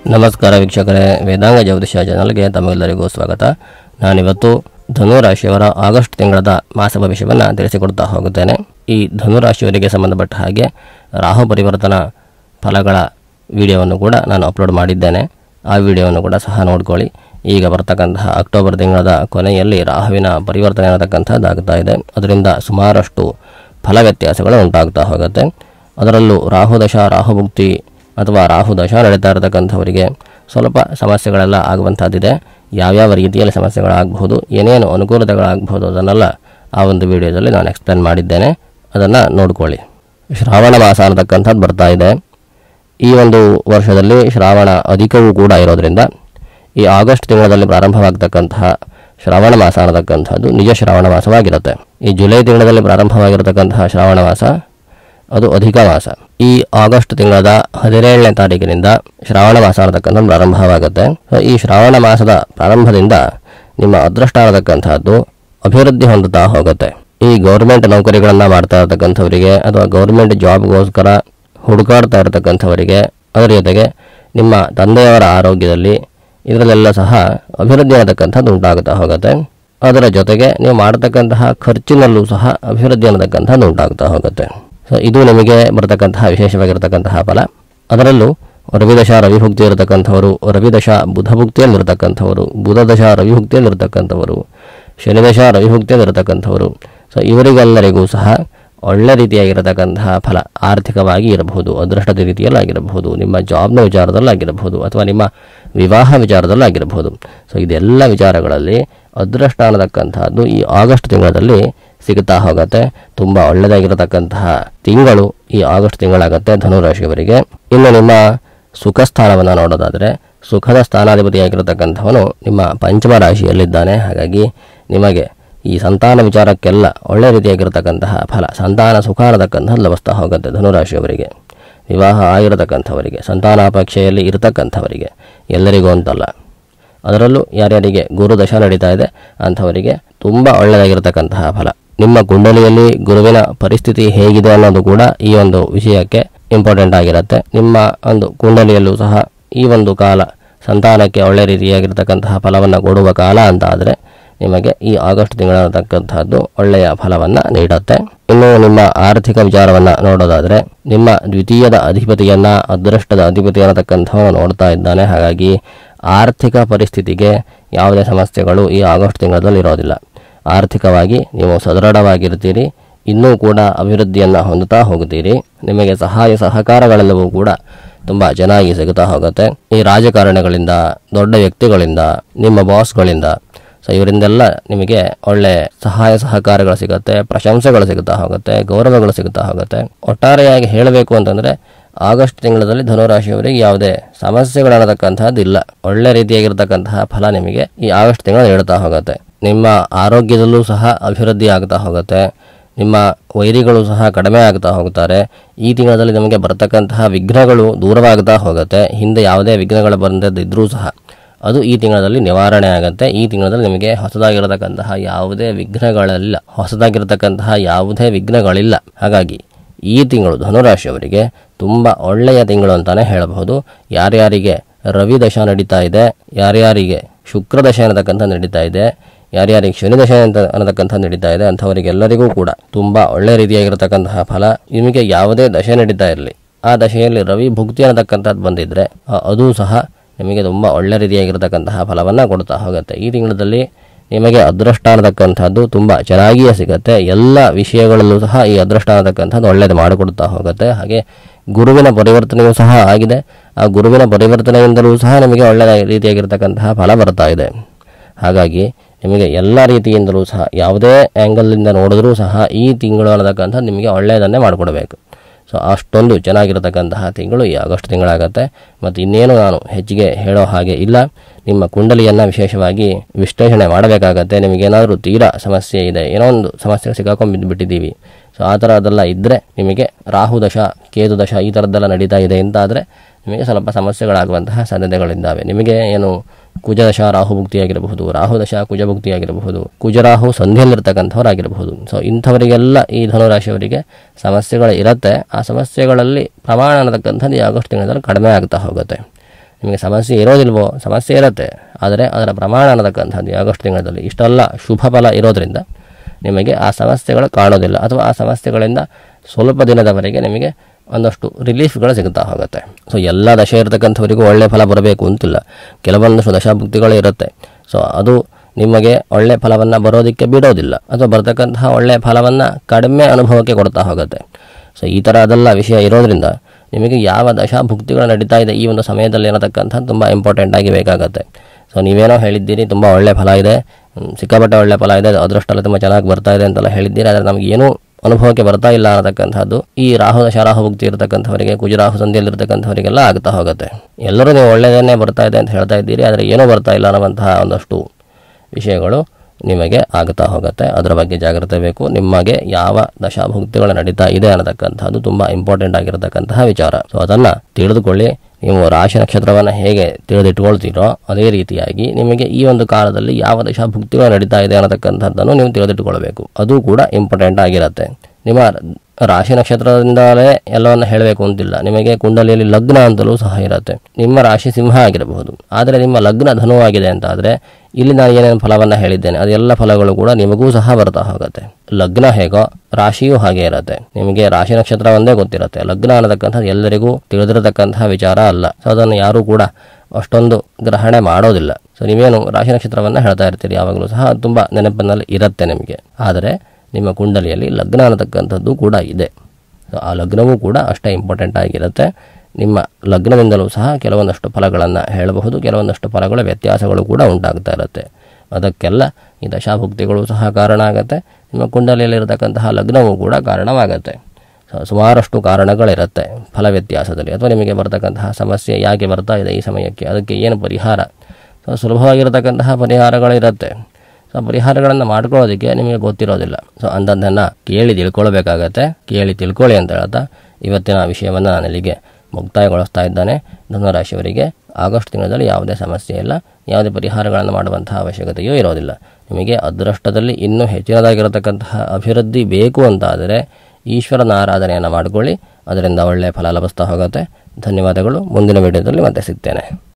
ನಮಸ್ಕಾರ ವೀಕ್ಷಕರೇ, ವೇದಾಂಗ ಜ್ಯೋತಿಷ್ಯ ಚಾನಲ್ಗೆ ತಮಗೆಲ್ಲರಿಗೂ ಸ್ವಾಗತ. ನಾನಿವತ್ತು ಧನುರಾಶಿಯವರ ಆಗಸ್ಟ್ ತಿಂಗಳದ ಮಾಸ ಭವಿಷ್ಯವನ್ನು ತಿಳಿಸಿಕೊಡ್ತಾ ಹೋಗುತ್ತೇನೆ. ಈ ಧನುರಾಶಿಯವರಿಗೆ ಸಂಬಂಧಪಟ್ಟ ಹಾಗೆ ರಾಹು ಪರಿವರ್ತನಾ ಫಲಗಳ ವಿಡಿಯೋವನ್ನು ಕೂಡ ನಾನು ಅಪ್ಲೋಡ್ ಮಾಡಿದ್ದೇನೆ. ಆ ವಿಡಿಯೋವನ್ನು ಕೂಡ ಸಹ ನೋಡ್ಕೊಳ್ಳಿ. ಈಗ ಬರ್ತಕ್ಕಂತಹ ಅಕ್ಟೋಬರ್ ತಿಂಗಳದ ಕೊನೆಯಲ್ಲಿ ರಾಹುವಿನ ಪರಿವರ್ತನೆ ಅನ್ನತಕ್ಕಂಥದ್ದಾಗ್ತಾ ಇದೆ. ಅದರಿಂದ ಸುಮಾರಷ್ಟು ಫಲ ವ್ಯತ್ಯಾಸಗಳು ಉಂಟಾಗ್ತಾ ಹೋಗುತ್ತೆ. ಅದರಲ್ಲೂ ರಾಹುದಶ, ರಾಹುಭುಕ್ತಿ ಅಥವಾ ರಾಹುದಶ ನಡೀತಾ ಇರತಕ್ಕಂಥವರಿಗೆ ಸ್ವಲ್ಪ ಸಮಸ್ಯೆಗಳೆಲ್ಲ ಆಗುವಂಥದ್ದಿದೆ. ಯಾವ್ಯಾವ ರೀತಿಯಲ್ಲಿ ಸಮಸ್ಯೆಗಳಾಗಬಹುದು, ಏನೇನು ಅನುಕೂಲತೆಗಳಾಗಬಹುದು ಅದನ್ನೆಲ್ಲ ಆ ಒಂದು ವಿಡಿಯೋದಲ್ಲಿ ನಾನು ಎಕ್ಸ್ಪ್ಲೇನ್ ಮಾಡಿದ್ದೇನೆ. ಅದನ್ನು ನೋಡ್ಕೊಳ್ಳಿ. ಶ್ರಾವಣ ಮಾಸ ಅನ್ನತಕ್ಕಂಥದ್ದು ಬರ್ತಾ ಇದೆ. ಈ ಒಂದು ವರ್ಷದಲ್ಲಿ ಶ್ರಾವಣ ಅಧಿಕವೂ ಕೂಡ ಇರೋದರಿಂದ ಈ ಆಗಸ್ಟ್ ತಿಂಗಳಲ್ಲಿ ಪ್ರಾರಂಭವಾಗತಕ್ಕಂತಹ ಶ್ರಾವಣ ಮಾಸ ಅನ್ನತಕ್ಕಂಥದ್ದು ನಿಜ ಶ್ರಾವಣ ಮಾಸವಾಗಿರುತ್ತೆ. ಈ ಜುಲೈ ತಿಂಗಳಲ್ಲಿ ಪ್ರಾರಂಭವಾಗಿರತಕ್ಕಂತಹ ಶ್ರಾವಣ ಮಾಸ ಅದು ಅಧಿಕ ಮಾಸ. ಈ ಆಗಸ್ಟ್ ತಿಂಗಳದ 17ನೇ ತಾರೀಕಿನಿಂದ ಶ್ರಾವಣ ಮಾಸ ಅನ್ನತಕ್ಕಂಥದ್ದು ಪ್ರಾರಂಭವಾಗುತ್ತೆ. ಈ ಶ್ರಾವಣ ಮಾಸದ ಪ್ರಾರಂಭದಿಂದ ನಿಮ್ಮ ಅದೃಷ್ಟ ಅನ್ನತಕ್ಕಂಥದ್ದು ಅಭಿವೃದ್ಧಿ ಹೊಂದುತ್ತಾ ಹೋಗುತ್ತೆ. ಈ ಗೌರ್ಮೆಂಟ್ ನೌಕರಿಗಳನ್ನು ಮಾಡ್ತಾ ಇರತಕ್ಕಂಥವರಿಗೆ ಅಥವಾ ಗೌರ್ಮೆಂಟ್ ಜಾಬ್ಗೋಸ್ಕರ ಹುಡುಕಾಡ್ತಾ ಇರತಕ್ಕಂಥವರಿಗೆ, ಅದರ ಜೊತೆಗೆ ನಿಮ್ಮ ತಂದೆಯವರ ಆರೋಗ್ಯದಲ್ಲಿ ಇದರಲ್ಲೆಲ್ಲ ಸಹ ಅಭಿವೃದ್ಧಿ ಅನ್ನತಕ್ಕಂಥದ್ದು ಉಂಟಾಗುತ್ತಾ ಹೋಗುತ್ತೆ. ಅದರ ಜೊತೆಗೆ ನೀವು ಮಾಡತಕ್ಕಂತಹ ಖರ್ಚಿನಲ್ಲೂ ಸಹ ಅಭಿವೃದ್ಧಿ ಅನ್ನತಕ್ಕಂಥದ್ದು ಉಂಟಾಗುತ್ತಾ ಹೋಗುತ್ತೆ. ಇದು ನಿಮಗೆ ಬರತಕ್ಕಂತಹ ವಿಶೇಷವಾಗಿರತಕ್ಕಂತಹ ಫಲ. ಅದರಲ್ಲೂ ರವಿದಶ ರವಿಭುಕ್ತಿ ಇರತಕ್ಕಂಥವರು, ರವಿದಶ ಬುಧಭುಕ್ತಿಯಲ್ಲಿರತಕ್ಕಂಥವರು, ಬುಧದಶ ರವಿಭುಕ್ತಿಯಲ್ಲಿರತಕ್ಕಂಥವರು, ಶನಿದಶ ರವಿಭುಕ್ತಿಯಲ್ಲಿರತಕ್ಕಂಥವರು, ಇವರಿಗೆಲ್ಲರಿಗೂ ಸಹ ಒಳ್ಳೆ ರೀತಿಯಾಗಿರತಕ್ಕಂತಹ ಫಲ ಆರ್ಥಿಕವಾಗಿ ಇರಬಹುದು, ಅದೃಷ್ಟದ ರೀತಿಯಲ್ಲಾಗಿರಬಹುದು, ನಿಮ್ಮ ಜಾಬ್ನ ವಿಚಾರದಲ್ಲಾಗಿರಬಹುದು ಅಥವಾ ನಿಮ್ಮ ವಿವಾಹ ವಿಚಾರದಲ್ಲಾಗಿರಬಹುದು. ಇದೆಲ್ಲ ವಿಚಾರಗಳಲ್ಲಿ ಅದೃಷ್ಟ ಅನ್ನತಕ್ಕಂಥದ್ದು ಈ ಆಗಸ್ಟ್ ತಿಂಗಳಲ್ಲಿ ಸಿಗುತ್ತಾ ಹೋಗುತ್ತೆ. ತುಂಬ ಒಳ್ಳೆಯದಾಗಿರತಕ್ಕಂತಹ ತಿಂಗಳು ಈ ಆಗಸ್ಟ್ ತಿಂಗಳಾಗುತ್ತೆ ಧನುರಾಶಿಯವರಿಗೆ. ಇನ್ನು ನಿಮ್ಮ ಸುಖ ಸ್ಥಾನವನ್ನು ನೋಡೋದಾದರೆ, ಸುಖದ ಸ್ಥಾನಾಧಿಪತಿಯಾಗಿರತಕ್ಕಂಥವನು ನಿಮ್ಮ ಪಂಚಮ ರಾಶಿಯಲ್ಲಿದ್ದಾನೆ. ಹಾಗಾಗಿ ನಿಮಗೆ ಈ ಸಂತಾನ ವಿಚಾರಕ್ಕೆಲ್ಲ ಒಳ್ಳೆ ರೀತಿಯಾಗಿರತಕ್ಕಂತಹ ಫಲ, ಸಂತಾನ ಸುಖ ಅನ್ನತಕ್ಕಂಥದ್ದು ಲಭಿಸ್ತಾ ಹೋಗುತ್ತೆ ಧನುರಾಶಿಯವರಿಗೆ. ವಿವಾಹ ಆಗಿರತಕ್ಕಂಥವರಿಗೆ, ಸಂತಾನಾಪೇಕ್ಷೆಯಲ್ಲಿ ಇರತಕ್ಕಂಥವರಿಗೆ, ಎಲ್ಲರಿಗೂ ಅಂತಲ್ಲ, ಅದರಲ್ಲೂ ಯಾರ್ಯಾರಿಗೆ ಗುರುದಶ ನಡೀತಾ ಇದೆ ಅಂಥವರಿಗೆ ತುಂಬ ಒಳ್ಳೆಯದಾಗಿರತಕ್ಕಂತಹ ಫಲ. ನಿಮ್ಮ ಕುಂಡಲಿಯಲ್ಲಿ ಗುರುವಿನ ಪರಿಸ್ಥಿತಿ ಹೇಗಿದೆ ಅನ್ನೋದು ಕೂಡ ಈ ಒಂದು ವಿಷಯಕ್ಕೆ ಇಂಪಾರ್ಟೆಂಟ್ ಆಗಿರುತ್ತೆ. ನಿಮ್ಮ ಒಂದು ಕುಂಡಲಿಯಲ್ಲೂ ಸಹ ಈ ಒಂದು ಕಾಲ ಸಂತಾನಕ್ಕೆ ಒಳ್ಳೆ ರೀತಿಯಾಗಿರ್ತಕ್ಕಂತಹ ಫಲವನ್ನು ಕೊಡುವ ಕಾಲ ಅಂತ ಆದರೆ ನಿಮಗೆ ಈ ಆಗಸ್ಟ್ ತಿಂಗಳತಕ್ಕಂಥದ್ದು ಒಳ್ಳೆಯ ಫಲವನ್ನು ನೀಡುತ್ತೆ. ಇನ್ನು ನಿಮ್ಮ ಆರ್ಥಿಕ ವಿಚಾರವನ್ನು ನೋಡೋದಾದರೆ, ನಿಮ್ಮ ದ್ವಿತೀಯದ ಅಧಿಪತಿಯನ್ನು, ಅದೃಷ್ಟದ ಅಧಿಪತಿ ಅನ್ನತಕ್ಕಂಥವನು ನೋಡ್ತಾ ಇದ್ದಾನೆ. ಹಾಗಾಗಿ ಆರ್ಥಿಕ ಪರಿಸ್ಥಿತಿಗೆ ಯಾವುದೇ ಸಮಸ್ಯೆಗಳು ಈ ಆಗಸ್ಟ್ ತಿಂಗಳಲ್ಲಿ ಇರೋದಿಲ್ಲ. ಆರ್ಥಿಕವಾಗಿ ನೀವು ಸದೃಢವಾಗಿರ್ತೀರಿ, ಇನ್ನೂ ಕೂಡ ಅಭಿವೃದ್ಧಿಯನ್ನು ಹೊಂದುತ್ತಾ ಹೋಗುತ್ತೀರಿ. ನಿಮಗೆ ಸಹಾಯ ಸಹಕಾರಗಳೆಲ್ಲವೂ ಕೂಡ ತುಂಬ ಚೆನ್ನಾಗಿ ಸಿಗುತ್ತಾ ಹೋಗುತ್ತೆ. ಈ ರಾಜಕಾರಣಿಗಳಿಂದ, ದೊಡ್ಡ ವ್ಯಕ್ತಿಗಳಿಂದ, ನಿಮ್ಮ ಬಾಸ್ಗಳಿಂದ, ಇವರಿಂದೆಲ್ಲ ನಿಮಗೆ ಒಳ್ಳೆ ಸಹಾಯ ಸಹಕಾರಗಳು ಸಿಗುತ್ತೆ, ಪ್ರಶಂಸೆಗಳು ಸಿಗುತ್ತಾ ಹೋಗುತ್ತೆ, ಗೌರವಗಳು ಸಿಗುತ್ತಾ ಹೋಗುತ್ತೆ. ಒಟ್ಟಾರೆಯಾಗಿ ಹೇಳಬೇಕು ಅಂತಂದರೆ ಆಗಸ್ಟ್ ತಿಂಗಳಲ್ಲಿ ಧನುರಾಶಿಯವರಿಗೆ ಯಾವುದೇ ಸಮಸ್ಯೆಗಳನ್ನತಕ್ಕಂಥದ್ದು ಇಲ್ಲ. ಒಳ್ಳೆ ರೀತಿಯಾಗಿರ್ತಕ್ಕಂತಹ ಫಲ ನಿಮಗೆ ಈ ಆಗಸ್ಟ್ ತಿಂಗಳು ನೀಡುತ್ತಾ ಹೋಗುತ್ತೆ. ನಿಮ್ಮ ಆರೋಗ್ಯದಲ್ಲೂ ಸಹ ಅಭಿವೃದ್ಧಿ ಆಗ್ತಾ ಹೋಗುತ್ತೆ. ನಿಮ್ಮ ವೈರಿಗಳು ಸಹ ಕಡಿಮೆ ಆಗ್ತಾ ಹೋಗ್ತಾರೆ. ಈ ತಿಂಗಳಲ್ಲಿ ನಿಮಗೆ ಬರ್ತಕ್ಕಂತಹ ವಿಘ್ನಗಳು ದೂರವಾಗ್ತಾ ಹೋಗುತ್ತೆ. ಹಿಂದೆ ಯಾವುದೇ ವಿಘ್ನಗಳು ಬಂದಿದ್ದರೂ ಸಹ ಅದು ಈ ತಿಂಗಳಲ್ಲಿ ನಿವಾರಣೆ ಆಗುತ್ತೆ. ಈ ತಿಂಗಳಲ್ಲಿ ನಿಮಗೆ ಹೊಸದಾಗಿರತಕ್ಕಂತಹ ಯಾವುದೇ ವಿಘ್ನಗಳಿಲ್ಲ. ಹಾಗಾಗಿ ಈ ತಿಂಗಳು ಧನುರಾಶಿಯವರಿಗೆ ತುಂಬ ಒಳ್ಳೆಯ ತಿಂಗಳು ಅಂತಲೇ ಹೇಳಬಹುದು. ಯಾರ್ಯಾರಿಗೆ ರವಿ ದಶ ನಡೀತಾ ಇದೆ, ಯಾರ್ಯಾರಿಗೆ ಶುಕ್ರ ದಶ ಅನ್ನತಕ್ಕಂಥ ನಡೀತಾ ಇದೆ, ಯಾರ್ಯಾರಿಗೆ ಶನಿ ದಶ ಅನ್ನತಕ್ಕಂಥ ನಡೀತಾ ಇದೆ ಅಂಥವರಿಗೆಲ್ಲರಿಗೂ ಕೂಡ ತುಂಬ ಒಳ್ಳೆ ರೀತಿಯಾಗಿರತಕ್ಕಂತಹ ಫಲ. ನಿಮಗೆ ಯಾವುದೇ ದಶೆ ನಡೀತಾ ಇರಲಿ, ಆ ದಶೆಯಲ್ಲಿ ರವಿ ಭುಕ್ತಿ ಅನ್ನತಕ್ಕಂಥದ್ದು ಬಂದಿದ್ದರೆ ಅದು ಸಹ ನಿಮಗೆ ತುಂಬ ಒಳ್ಳೆ ರೀತಿಯಾಗಿರತಕ್ಕಂತಹ ಫಲವನ್ನು ಕೊಡ್ತಾ ಹೋಗುತ್ತೆ. ಈ ತಿಂಗಳಲ್ಲಿ ನಿಮಗೆ ಅದೃಷ್ಟ ಅನ್ನತಕ್ಕಂಥದ್ದು ತುಂಬ ಚೆನ್ನಾಗಿಯೇ ಸಿಗುತ್ತೆ. ಎಲ್ಲ ವಿಷಯಗಳಲ್ಲೂ ಸಹ ಈ ಅದೃಷ್ಟ ಅನ್ನತಕ್ಕಂಥದ್ದು ಒಳ್ಳೆಯದು ಮಾಡಿಕೊಡ್ತಾ ಹೋಗುತ್ತೆ. ಹಾಗೆ ಗುರುವಿನ ಪರಿವರ್ತನೆಯೂ ಸಹ ಆಗಿದೆ. ಆ ಗುರುವಿನ ಪರಿವರ್ತನೆಯಿಂದಲೂ ಸಹ ನಿಮಗೆ ಒಳ್ಳೆಯ ರೀತಿಯಾಗಿರ್ತಕ್ಕಂತಹ ಫಲ ಬರ್ತಾ ಇದೆ. ಹಾಗಾಗಿ ನಿಮಗೆ ಎಲ್ಲ ರೀತಿಯಿಂದಲೂ ಸಹ ಯಾವುದೇ ಆ್ಯಂಗಲಿಂದ ನೋಡಿದ್ರೂ ಸಹ ಈ ತಿಂಗಳು ಅನ್ನತಕ್ಕಂಥದ್ದು ನಿಮಗೆ ಒಳ್ಳೆಯದನ್ನೇ ಮಾಡಿಕೊಡಬೇಕು. ಅಷ್ಟೊಂದು ಚೆನ್ನಾಗಿರತಕ್ಕಂತಹ ತಿಂಗಳು ಈ ಆಗಸ್ಟ್ ತಿಂಗಳಾಗತ್ತೆ. ಮತ್ತು ಇನ್ನೇನು ನಾನು ಹೆಚ್ಚಿಗೆ ಹೇಳೋ ಹಾಗೆ ಇಲ್ಲ. ನಿಮ್ಮ ಕುಂಡಲಿಯನ್ನು ವಿಶೇಷವಾಗಿ ವಿಶ್ಲೇಷಣೆ ಮಾಡಬೇಕಾಗತ್ತೆ. ನಿಮಗೇನಾದರೂ ತೀರಾ ಸಮಸ್ಯೆ ಇದೆ, ಏನೋ ಒಂದು ಸಮಸ್ಯೆ ಸಿಕ್ಕಾಕೊಂಡ್ಬಿಟ್ಟಿದ್ದೀವಿ, ಆ ಥರದ್ದೆಲ್ಲ ಇದ್ದರೆ ನಿಮಗೆ ರಾಹುದಶ, ಕೇತುದಶ ಈ ಥರದ್ದೆಲ್ಲ ನಡೀತಾ ಇದೆ ಅಂತಾದರೆ ನಿಮಗೆ ಸ್ವಲ್ಪ ಸಮಸ್ಯೆಗಳಾಗುವಂತಹ ಸಾಧ್ಯತೆಗಳಿದ್ದಾವೆ. ನಿಮಗೆ ಏನು ಕುಜದಶ ರಾಹುಭುಕ್ತಿಯಾಗಿರಬಹುದು, ರಾಹುದಶ ಕುಜಭುಕ್ತಿಯಾಗಿರಬಹುದು, ಕುಜರಾಹು ಸಂಧಿಯಲ್ಲಿರ್ತಕ್ಕಂಥವರಾಗಿರಬಹುದು. ಇಂಥವರಿಗೆಲ್ಲ ಈ ಧನುರಾಶಿಯವರಿಗೆ ಸಮಸ್ಯೆಗಳು ಇರುತ್ತೆ. ಆ ಸಮಸ್ಯೆಗಳಲ್ಲಿ ಪ್ರಮಾಣ ಅನ್ನತಕ್ಕಂಥದ್ದು ಈ ಆಗಸ್ಟ್ ತಿಂಗಳಲ್ಲಿ ಕಡಿಮೆ ಆಗ್ತಾ ಹೋಗುತ್ತೆ. ನಿಮಗೆ ಸಮಸ್ಯೆ ಇರೋದಿಲ್ವೋ? ಸಮಸ್ಯೆ ಇರುತ್ತೆ, ಆದರೆ ಅದರ ಪ್ರಮಾಣ ಅನ್ನತಕ್ಕಂಥದ್ದು ಆಗಸ್ಟ್ ತಿಂಗಳಲ್ಲಿ ಇಷ್ಟೆಲ್ಲ ಶುಭ ಫಲ ಇರೋದರಿಂದ ನಿಮಗೆ ಆ ಸಮಸ್ಯೆಗಳು ಕಾಣೋದಿಲ್ಲ, ಅಥವಾ ಆ ಸಮಸ್ಯೆಗಳಿಂದ ಸ್ವಲ್ಪ ದಿನದವರೆಗೆ ನಿಮಗೆ ಒಂದಷ್ಟು ರಿಲೀಫ್ಗಳು ಸಿಗ್ತಾ ಹೋಗುತ್ತೆ. ಸೊ ಎಲ್ಲ ದಶೆ ಇರತಕ್ಕಂಥವರಿಗೂ ಒಳ್ಳೆ ಫಲ ಬರಬೇಕು ಅಂತಿಲ್ಲ, ಕೆಲವೊಂದಷ್ಟು ದಶಾಭುಕ್ತಿಗಳು ಇರುತ್ತೆ. ಸೊ ಅದು ನಿಮಗೆ ಒಳ್ಳೆ ಫಲವನ್ನು ಬರೋದಕ್ಕೆ ಬಿಡೋದಿಲ್ಲ, ಅಥವಾ ಬರ್ತಕ್ಕಂತಹ ಒಳ್ಳೆಯ ಫಲವನ್ನು ಕಡಿಮೆ ಅನುಭವಕ್ಕೆ ಕೊಡ್ತಾ ಹೋಗುತ್ತೆ. ಸೊ ಈ ಥರ ಅದೆಲ್ಲ ವಿಷಯ ಇರೋದ್ರಿಂದ ನಿಮಗೆ ಯಾವ ದಶಾಭುಕ್ತಿಗಳು ನಡೀತಾ ಇದೆ ಈ ಒಂದು ಸಮಯದಲ್ಲಿ ಅನ್ನತಕ್ಕಂಥದ್ದು ತುಂಬ ಇಂಪಾರ್ಟೆಂಟ್ ಆಗಿ ಬೇಕಾಗುತ್ತೆ. ಸೊ ನೀವೇನೋ ಹೇಳಿದ್ದೀರಿ ತುಂಬ ಒಳ್ಳೆ ಫಲ ಇದೆ, ಸಿಕ್ಕಾಪಟ್ಟೆ ಒಳ್ಳೆ ಫಲ ಇದೆ, ಅದರಷ್ಟೆಲ್ಲ ತುಂಬ ಚೆನ್ನಾಗಿ ಬರ್ತಾ ಇದೆ ಅಂತೆಲ್ಲ ಹೇಳಿದ್ದೀರಿ, ಆದರೆ ನಮಗೆ ಏನೂ ಅನುಭವಕ್ಕೆ ಬರ್ತಾ ಇಲ್ಲ ಅನ್ನತಕ್ಕಂಥದ್ದು ಈ ರಾಹು ದಶಾರಾಹುಭುಕ್ತಿ ಇರತಕ್ಕಂಥವರಿಗೆ, ಕುಜರಾಹು ಸಂಧಿಯಲ್ಲಿರ್ತಕ್ಕಂಥವರಿಗೆಲ್ಲ ಆಗ್ತಾ ಹೋಗುತ್ತೆ. ಎಲ್ಲರೂ ನೀವು ಒಳ್ಳೆಯದನ್ನೇ ಬರ್ತಾ ಇದೆ ಅಂತ ಹೇಳ್ತಾ ಇದ್ದೀರಿ, ಆದರೆ ಏನೂ ಬರ್ತಾ ಇಲ್ಲ ಅನ್ನುವಂತಹ ಒಂದಷ್ಟು ವಿಷಯಗಳು ನಿಮಗೆ ಆಗ್ತಾ ಹೋಗುತ್ತೆ. ಅದರ ಬಗ್ಗೆ ಜಾಗ್ರತೆ ಬೇಕು. ನಿಮಗೆ ಯಾವ ದಶಾಭುಕ್ತಿಗಳು ನಡೀತಾ ಇದೆ ಅನ್ನತಕ್ಕಂಥದ್ದು ತುಂಬ ಇಂಪಾರ್ಟೆಂಟ್ ಆಗಿರತಕ್ಕಂತಹ ವಿಚಾರ. ಸೊ ಅದನ್ನು ತಿಳಿದುಕೊಳ್ಳಿ. ನೀವು ರಾಶಿ ನಕ್ಷತ್ರವನ್ನು ಹೇಗೆ ತಿಳಿದಿಟ್ಕೊಳ್ತೀರೋ ಅದೇ ರೀತಿಯಾಗಿ ನಿಮಗೆ ಈ ಒಂದು ಕಾಲದಲ್ಲಿ ಯಾವ ದಶಾಭುಕ್ತಿಗಳು ನಡೀತಾ ಇದೆ ಅನ್ನತಕ್ಕಂಥದ್ದನ್ನು ನೀವು ತಿಳಿದಿಟ್ಟುಕೊಳ್ಬೇಕು. ಅದು ಕೂಡ ಇಂಪಾರ್ಟೆಂಟ್ ಆಗಿರುತ್ತೆ. ನಿಮ್ಮ ರಾಶಿ ನಕ್ಷತ್ರದಿಂದಲೇ ಎಲ್ಲವನ್ನು ಹೇಳಬೇಕು ಅಂತಿಲ್ಲ. ನಿಮಗೆ ಕುಂಡಲಿಯಲ್ಲಿ ಲಗ್ನ ಅಂತಲೂ ಸಹ ಇರುತ್ತೆ. ನಿಮ್ಮ ರಾಶಿ ಸಿಂಹ ಆಗಿರಬಹುದು, ಆದರೆ ನಿಮ್ಮ ಲಗ್ನ ಧನು ಆಗಿದೆ ಅಂತ ಆದರೆ ಇಲ್ಲಿ ನಾನು ಏನೇನು ಫಲವನ್ನು ಹೇಳಿದ್ದೇನೆ ಅದೆಲ್ಲ ಫಲಗಳು ಕೂಡ ನಿಮಗೂ ಸಹ ಬರ್ತಾ ಹೋಗುತ್ತೆ. ಲಗ್ನ ಹೇಗೋ ರಾಶಿಯೂ ಹಾಗೆ ಇರುತ್ತೆ. ನಿಮಗೆ ರಾಶಿ ನಕ್ಷತ್ರ ಒಂದೇ ಗೊತ್ತಿರುತ್ತೆ, ಲಗ್ನ ಅನ್ನತಕ್ಕಂಥದ್ದು ಎಲ್ಲರಿಗೂ ತಿಳಿದಿರತಕ್ಕಂತಹ ವಿಚಾರ ಅಲ್ಲ. ಸೊ ಅದನ್ನು ಯಾರೂ ಕೂಡ ಅಷ್ಟೊಂದು ಗ್ರಹಣೆ ಮಾಡೋದಿಲ್ಲ. ಸೊ ನೀವೇನು ರಾಶಿ ನಕ್ಷತ್ರವನ್ನು ಹೇಳ್ತಾ ಇರ್ತೀರಿ ಯಾವಾಗಲೂ ಸಹ ತುಂಬ ನೆನಪಿನಲ್ಲಿ ಇರುತ್ತೆ ನಿಮಗೆ, ಆದರೆ ನಿಮ್ಮ ಕುಂಡಲಿಯಲ್ಲಿ ಲಗ್ನ ಅನ್ನತಕ್ಕಂಥದ್ದು ಕೂಡ ಇದೆ. ಸೊ ಆ ಲಗ್ನವೂ ಕೂಡ ಅಷ್ಟೇ ಇಂಪಾರ್ಟೆಂಟ್ ಆಗಿರುತ್ತೆ. ನಿಮ್ಮ ಲಗ್ನದಿಂದಲೂ ಸಹ ಕೆಲವೊಂದಷ್ಟು ಫಲಗಳನ್ನು ಹೇಳಬಹುದು, ಕೆಲವೊಂದಷ್ಟು ಫಲಗಳ ವ್ಯತ್ಯಾಸಗಳು ಕೂಡ ಉಂಟಾಗ್ತಾ ಇರುತ್ತೆ. ಅದಕ್ಕೆಲ್ಲ ಈ ದಶಾಭುಕ್ತಿಗಳು ಸಹ ಕಾರಣ ಆಗುತ್ತೆ. ನಿಮ್ಮ ಕುಂಡಲಿಯಲ್ಲಿರತಕ್ಕಂತಹ ಲಗ್ನವೂ ಕೂಡ ಕಾರಣವಾಗುತ್ತೆ. ಸುಮಾರಷ್ಟು ಕಾರಣಗಳಿರುತ್ತೆ ಫಲ ವ್ಯತ್ಯಾಸದಲ್ಲಿ, ಅಥವಾ ನಿಮಗೆ ಬರ್ತಕ್ಕಂತಹ ಸಮಸ್ಯೆ ಯಾಕೆ ಬರ್ತಾ ಇದೆ ಈ ಸಮಯಕ್ಕೆ, ಅದಕ್ಕೆ ಏನು ಪರಿಹಾರ. ಸೊ ಸುಲಭವಾಗಿರತಕ್ಕಂತಹ ಪರಿಹಾರಗಳಿರುತ್ತೆ. ಸೊ ಪರಿಹಾರಗಳನ್ನು ಮಾಡ್ಕೊಳ್ಳೋದಕ್ಕೆ ನಿಮಗೆ ಗೊತ್ತಿರೋದಿಲ್ಲ. ಸೊ ಅಂಥದ್ದನ್ನು ಕೇಳಿ ತಿಳ್ಕೊಳ್ಬೇಕಾಗತ್ತೆ. ಕೇಳಿ ತಿಳ್ಕೊಳ್ಳಿ ಅಂತ ಹೇಳ್ತಾ ಇವತ್ತಿನ ವಿಷಯವನ್ನು ನಾನು ಇಲ್ಲಿಗೆ ಮುಕ್ತಾಯಗೊಳಿಸ್ತಾ ಇದ್ದಾನೆ. ಧನುರಾಶಿಯವರಿಗೆ ಆಗಸ್ಟ್ ತಿಂಗಳಲ್ಲಿ ಯಾವುದೇ ಸಮಸ್ಯೆ ಇಲ್ಲ, ಯಾವುದೇ ಪರಿಹಾರಗಳನ್ನು ಮಾಡುವಂತಹ ಅವಶ್ಯಕತೆಯೂ ಇರೋದಿಲ್ಲ. ನಿಮಗೆ ಅದೃಷ್ಟದಲ್ಲಿ ಇನ್ನೂ ಹೆಚ್ಚಿನದಾಗಿರತಕ್ಕಂತಹ ಅಭಿವೃದ್ಧಿ ಬೇಕು ಅಂತಾದರೆ ಈಶ್ವರನ ಆರಾಧನೆಯನ್ನು ಮಾಡಿಕೊಳ್ಳಿ, ಅದರಿಂದ ಒಳ್ಳೆಯ ಫಲ ಲಭಿಸ್ತಾ ಹೋಗುತ್ತೆ. ಧನ್ಯವಾದಗಳು. ಮುಂದಿನ ವಿಡಿಯೋದಲ್ಲಿ ಮತ್ತೆ ಸಿಗ್ತೇನೆ.